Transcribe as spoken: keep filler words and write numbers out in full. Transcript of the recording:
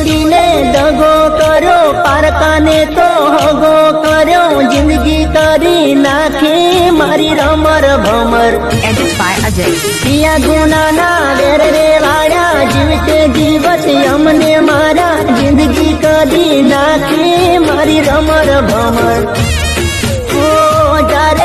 छोड़ीने दगो करो पारकाने तो हगो करो जिंदगी करी नाखी मारी रमर भमर। Edit by Ajay. पिया गुना ना वेर रे वाड़ा जीवते जीवत यमने मारा जिंदगी करी नाखी मारी रमर भमर। ओ जारे